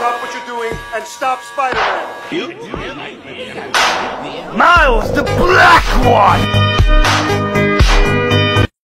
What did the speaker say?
Stop what you're doing and stop Spider-Man. Miles, the Black One!